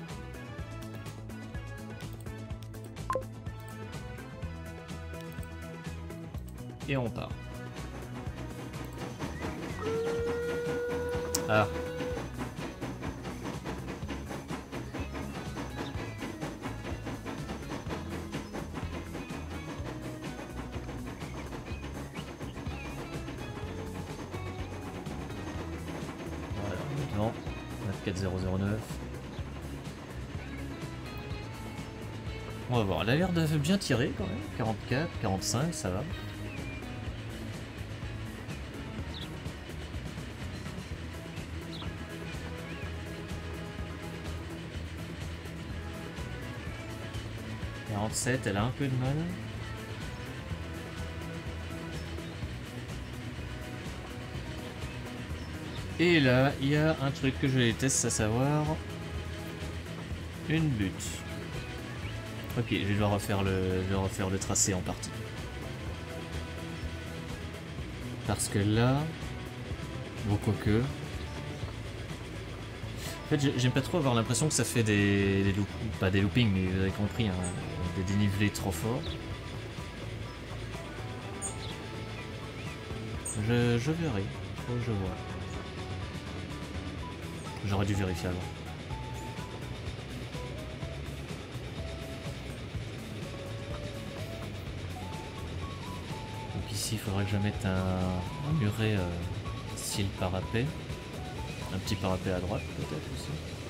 Et on part. Ah. Voilà, maintenant, vingt-quatre zéro zéro neuf. On va voir, elle a l'air de bien tirer quand même. quarante-quatre, quarante-cinq, ça va. quarante-sept, elle a un peu de mal. Et là, il y a un truc que je déteste, à savoir une butte. Ok, je vais devoir refaire le, je vais refaire le tracé en partie. Parce que là, bon quoique. En fait, j'aime pas trop avoir l'impression que ça fait des, des loop, pas des loopings, mais vous avez compris, hein, des dénivelés trop forts. Je, je verrai, faut que je vois. J'aurais dû vérifier avant. Donc ici, il faudrait que je mette un, un muret euh, style parapet. Un petit parapet à droite peut-être aussi.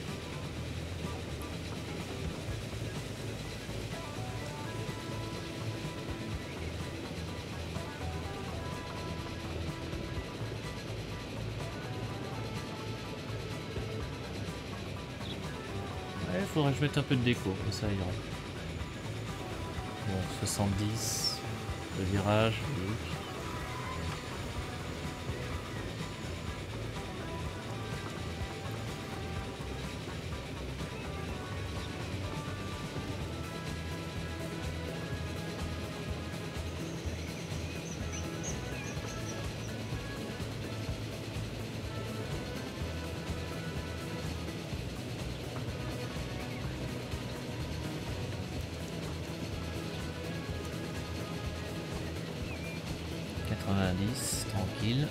Ouais, il faudrait que je mette un peu de déco, mais ça ira. Bon, soixante-dix, le virage, oui. quatre-vingt-dix, tranquille.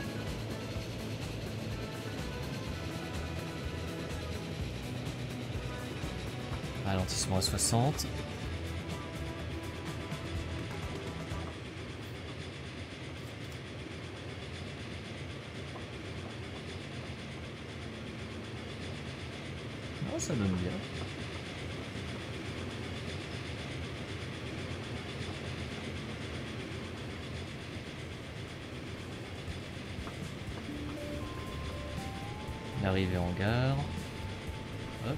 Ralentissement à soixante. Oh, ça donne bien. Arrivé en gare. Hop.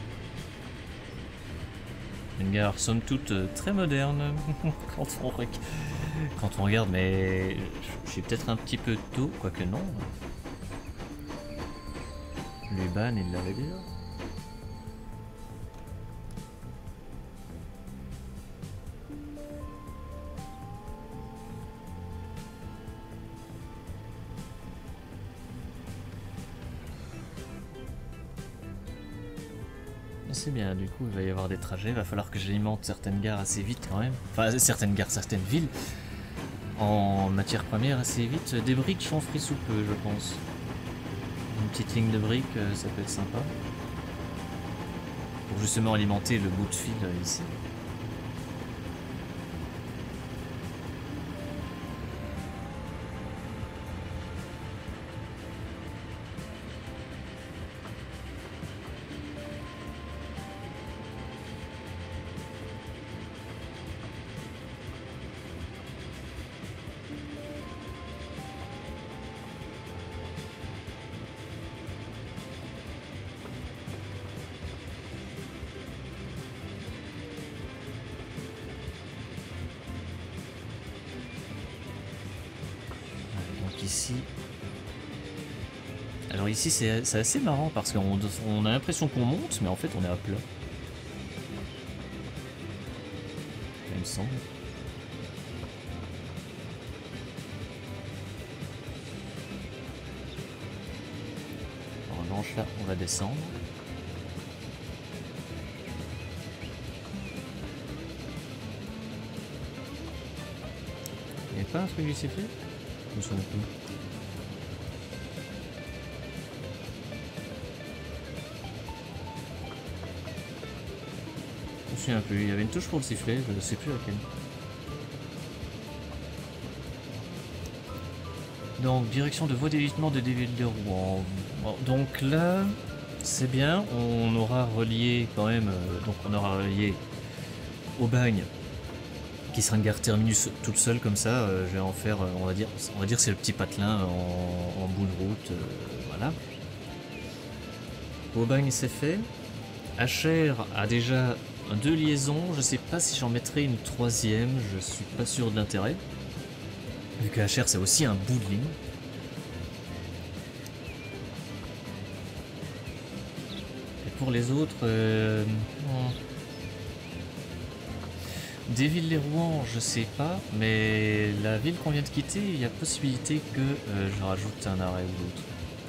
Une gare somme toute euh, très moderne quand, on quand on regarde, mais je suis peut-être un petit peu tôt, quoique non. Luban, il l'avait déjà. C'est bien, du coup il va y avoir des trajets, il va falloir que j'alimente certaines gares assez vite quand même, enfin certaines gares, certaines villes en matière première assez vite. Des briques j'en ferai sous peu je pense. Une petite ligne de briques ça peut être sympa. Pour justement alimenter le bout de fil ici. Ici. Alors ici c'est assez marrant parce qu'on on a l'impression qu'on monte mais en fait on est à plat. Il me semble. En revanche là on va descendre. Il n'y a pas un truc du sifflet? Je me souviens plus. Je me souviens plus, il y avait une touche pour le sifflet, je ne sais plus laquelle. Donc, direction de voie d'évitement de Deville de Rouen. Bon, donc là, c'est bien, on aura relié quand même, euh, donc on aura relié au bagne, qui sera une gare terminus toute seule comme ça. Euh, je vais en faire, euh, on va dire, on va dire c'est le petit patelin en, en bout de route, euh, voilà. Aubagne c'est fait. Acher a déjà deux liaisons, je sais pas si j'en mettrai une troisième, je suis pas sûr de l'intérêt. Vu que Acher c'est aussi un bout de ligne. pour les autres, euh... Desvilles-les-Rouen, je sais pas, mais la ville qu'on vient de quitter, il y a possibilité que euh, je rajoute un arrêt ou l'autre.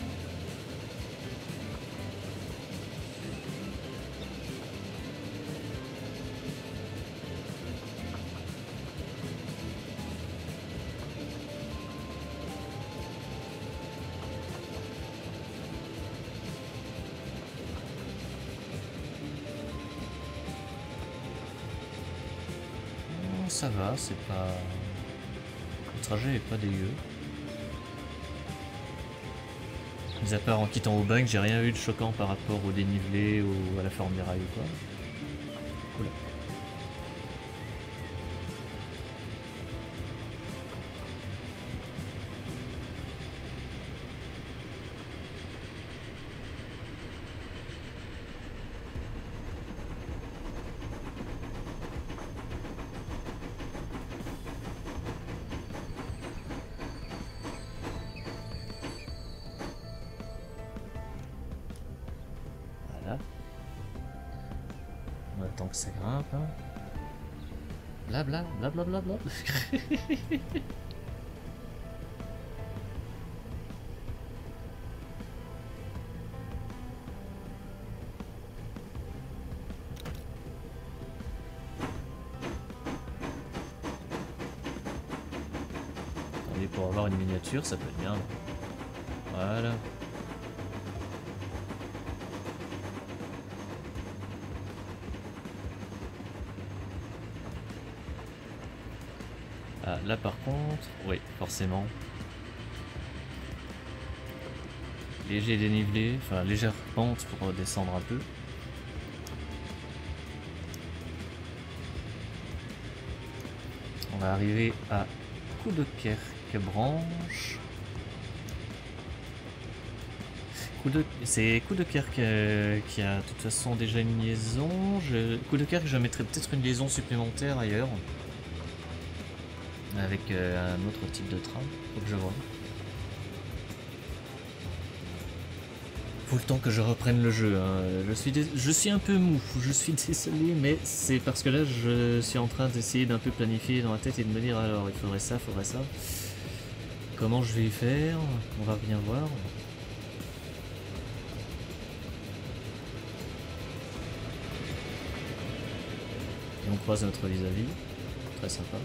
Ça va, c'est pas... Le trajet est pas dégueu. Mis à part en quittant Aubagne, j'ai rien eu de choquant par rapport au dénivelé ou à la forme miraille ou quoi. Cool. Tant que ça grimpe. Hein. Blabla, blablabla. Bla, bla, bla. Attendez, pour avoir une miniature, ça peut être bien. Voilà. Ah, là par contre, oui, forcément. Léger dénivelé, enfin légère pente pour descendre un peu. On va arriver à Coudekerque-Branche. C'est Coudekerque euh, qui a de toute façon déjà une liaison. Je... Coudekerque, je mettrai peut-être une liaison supplémentaire ailleurs. Avec euh, un autre type de train, faut que je vois. Faut le temps que je reprenne le jeu. Hein. Je suis dés... je suis un peu mou, je suis désolé, mais c'est parce que là je suis en train d'essayer d'un peu planifier dans la tête et de me dire alors il faudrait ça, il faudrait ça. Comment je vais y faire? On va bien voir. Et on croise notre vis-à-vis, très sympa.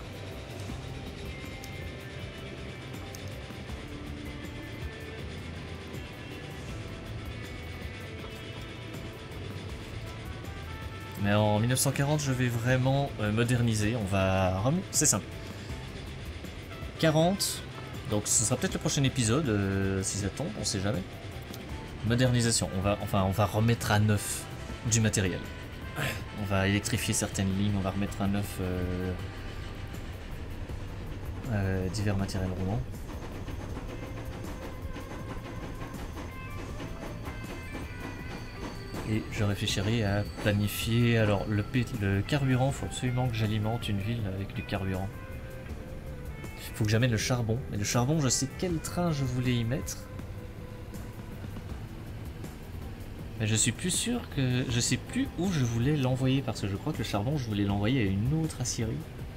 Mais en mille neuf cent quarante, je vais vraiment euh, moderniser. On va... C'est simple. quarante. Donc ce sera peut-être le prochain épisode, euh, si ça tombe, on sait jamais. Modernisation. On va, enfin, on va remettre à neuf du matériel. On va électrifier certaines lignes, on va remettre à neuf euh, euh, divers matériels roulants. Et je réfléchirai à planifier. Alors le, le carburant, il faut absolument que j'alimente une ville avec du carburant. Il faut que j'amène le charbon. Mais le charbon, je sais quel train je voulais y mettre. Mais je suis plus sûr que... Je sais plus où je voulais l'envoyer. Parce que je crois que le charbon, je voulais l'envoyer à une autre aciérie.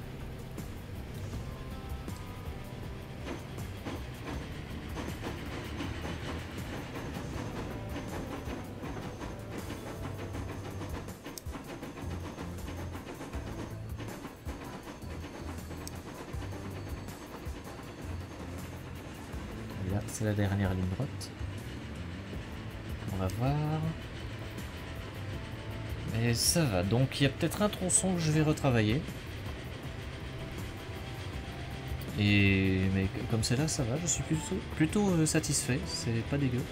C'est la dernière ligne droite. On va voir. Mais ça va. Donc il y a peut-être un tronçon que je vais retravailler. Et mais comme c'est là, ça va. Je suis plutôt, plutôt euh, satisfait. C'est pas dégueu.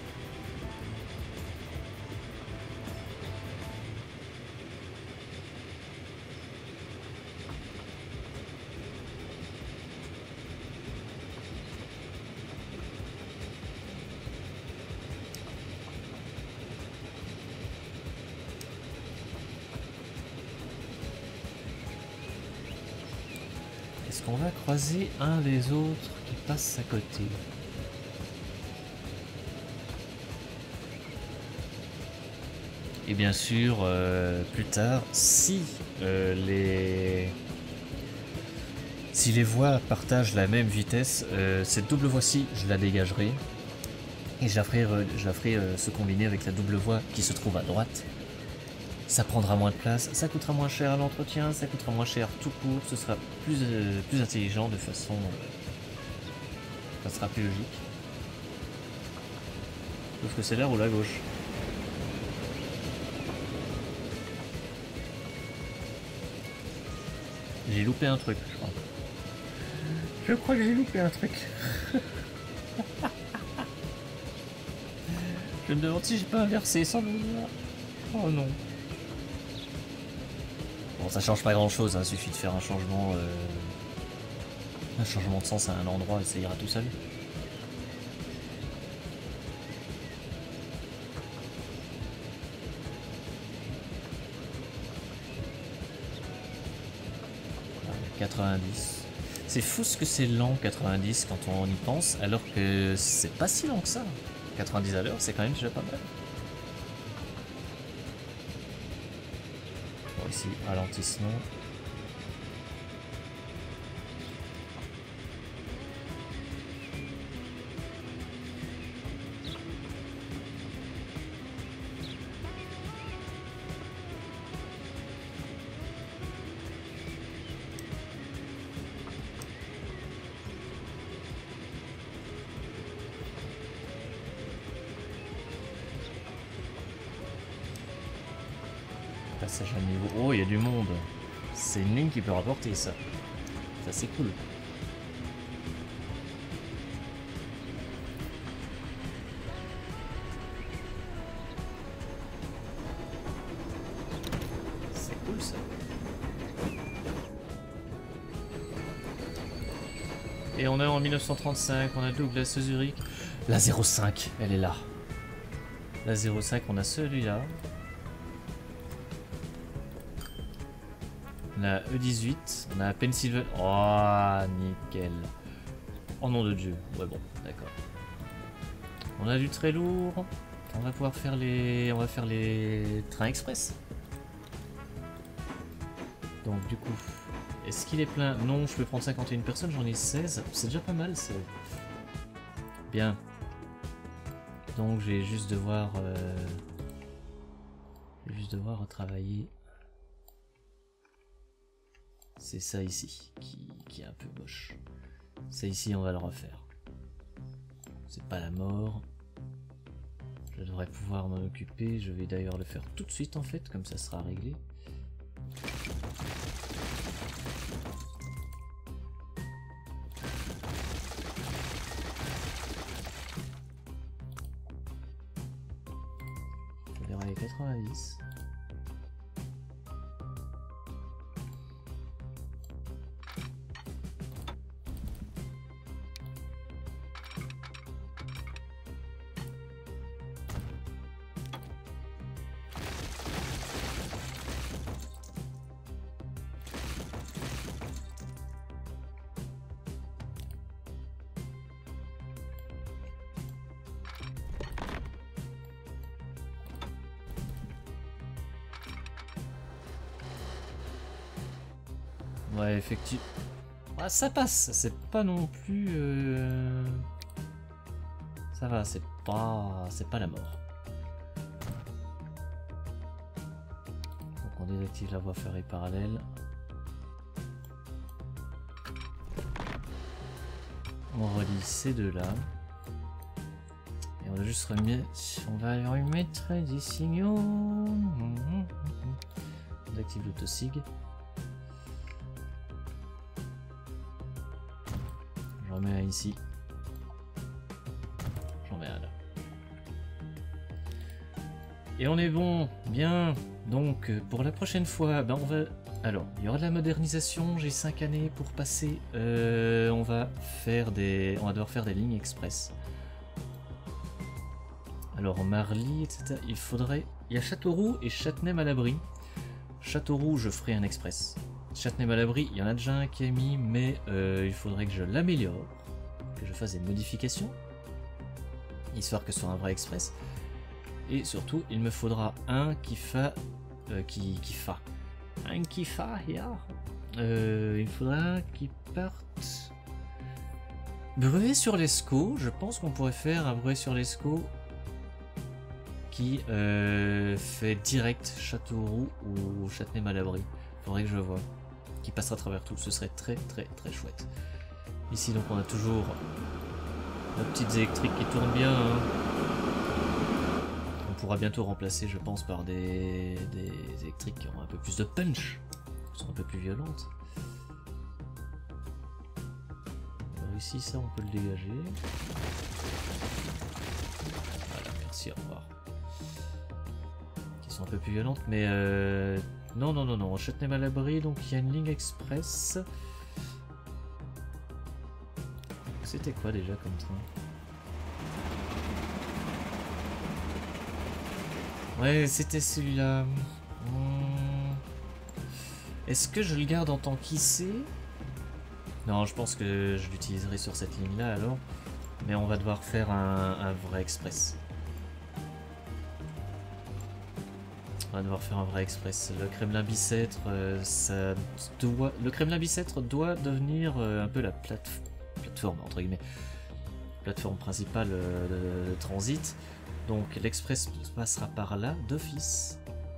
Est-ce qu'on va croiser un des autres qui passe à côté? Et bien sûr, euh, plus tard, si euh, les... Si les voies partagent la même vitesse, euh, cette double voie-ci, je la dégagerai. Et je la ferai, je la ferai euh, se combiner avec la double voie qui se trouve à droite. Ça prendra moins de place, ça coûtera moins cher à l'entretien, ça coûtera moins cher tout court, ce sera plus, euh, plus intelligent de façon... Euh, ça sera plus logique. Sauf que c'est là ou là à gauche. J'ai loupé un truc, je crois. Je crois que j'ai loupé un truc. Je me demande si j'ai pas inversé sans le voir. Oh non. Bon, ça change pas grand chose, il hein. Suffit de faire un changement, euh... un changement de sens à un endroit et ça ira tout seul. quatre-vingt-dix. C'est fou ce que c'est lent quatre-vingt-dix quand on y pense, alors que c'est pas si lent que ça. quatre-vingt-dix à l'heure, c'est quand même déjà pas mal. Bon, ici, ralentissement. Passage à niveau. Oh, il y a du monde. C'est une ligne qui peut rapporter ça. Ça, c'est cool. C'est cool ça. Et on est en mille neuf cent trente-cinq. On a Douglas Zurich. La zéro cinq, elle est là. La zéro cinq, on a celui-là. On a E dix-huit, on a Pennsylvanie. Oh, nickel. Oh nom de Dieu. Ouais, bon, d'accord. On a du très lourd. On va pouvoir faire les. On va faire les trains express. Donc, du coup, est-ce qu'il est plein? Non, je peux prendre cinquante et une personnes, j'en ai seize. C'est déjà pas mal, c'est. Bien. Donc, je vais juste devoir. Euh... Je vais juste devoir retravailler. C'est ça ici qui, qui est un peu moche. Ça ici on va le refaire. C'est pas la mort. Je devrais pouvoir m'en occuper. Je vais d'ailleurs le faire tout de suite en fait, comme ça sera réglé. Je vais démarrer quatre-vingt-dix. Ouais, effectivement. Ah, ça passe, c'est pas non plus... Euh... Ça va, c'est pas... C'est pas la mort. Donc on désactive la voie ferrée parallèle. On relie ces deux-là. Et on va juste remettre... On va remettre des signaux. On active l'autosig. J'en mets un ici. J'en mets un là. Et on est bon. Bien. Donc, pour la prochaine fois, ben on va... Alors, il y aura de la modernisation. J'ai cinq années pour passer. Euh, on va faire des... On va devoir faire des lignes express. Alors, Marly, et cetera. Il faudrait... Il y a Châteauroux et Châtenay-Malabry. Châteauroux, je ferai un express. Châtenay-Malabry, il y en a déjà un qui est mis, mais euh, il faudrait que je l'améliore, que je fasse des modifications, histoire que ce soit un vrai express. et surtout il me faudra un qui fa euh, qui qui fa un qui fa yeah. euh, il faudra un qui parte bruit sur l'Escaut. Je pense qu'on pourrait faire un bruit sur l'Escaut qui euh, fait direct Châteauroux ou Châtenay-Malabry. Faudrait que je vois. Qui passera à travers tout. Ce serait très très très chouette. Ici donc on a toujours nos petites électriques qui tournent bien. Hein. On pourra bientôt remplacer, je pense, par des, des électriques qui ont un peu plus de punch. Qui sont un peu plus violentes. Alors ici ça on peut le dégager. Voilà, merci, au revoir. Qui sont un peu plus violentes, mais euh... non non non non, Châtenay-Malabry, donc il y a une ligne express. C'était quoi déjà comme train? Ouais, c'était celui-là. Hmm. Est-ce que je le garde en tant qu'I C? Non, je pense que je l'utiliserai sur cette ligne-là alors. Mais on va devoir faire un, un vrai express. On va devoir faire un vrai express. Le Kremlin-Bicêtre, euh, ça doit... Le Kremlin-Bicêtre doit devenir euh, un peu la plateforme. plateforme entre guillemets, plateforme principale euh, de, de transit, donc l'express passera par là d'office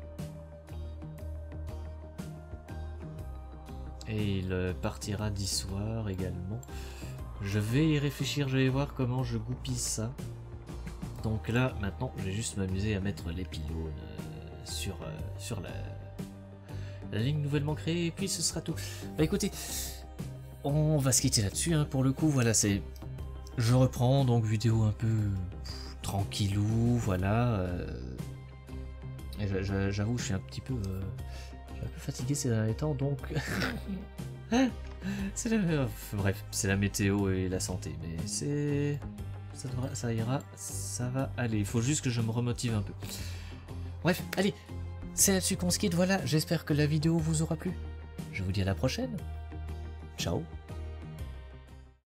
et il euh, partira d'Issoire également. Je vais y réfléchir, je vais voir comment je goupille ça. Donc là maintenant je vais juste m'amuser à mettre les pylônes euh, sur, euh, sur la, la ligne nouvellement créée et puis ce sera tout. Bah écoutez, on va se quitter là-dessus, hein, pour le coup, voilà, c'est... Je reprends, donc vidéo un peu pff, tranquillou, voilà. Euh... J'avoue, je suis un petit peu... Euh... Je suis un peu fatigué ces derniers temps, donc... c'est la... Bref, c'est la météo et la santé, mais c'est... Ça, devra... ça ira, ça va aller. Il faut juste que je me remotive un peu. Bref, allez, c'est là-dessus qu'on se quitte, voilà. J'espère que la vidéo vous aura plu. Je vous dis à la prochaine. Ciao.